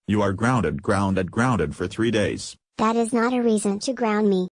You are grounded for 3 days. That is not a reason to ground me.